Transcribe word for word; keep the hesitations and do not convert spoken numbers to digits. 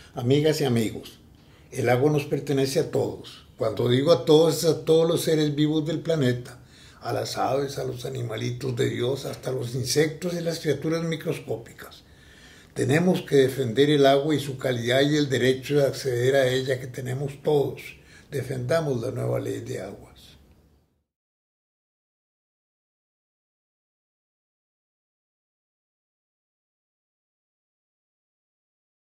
Amigas y amigos, el agua nos pertenece a todos. Cuando digo a todos, es a todos los seres vivos del planeta, a las aves, a los animalitos de Dios, hasta los insectos y las criaturas microscópicas. Tenemos que defender el agua y su calidad y el derecho de acceder a ella que tenemos todos. Defendamos la nueva ley de agua.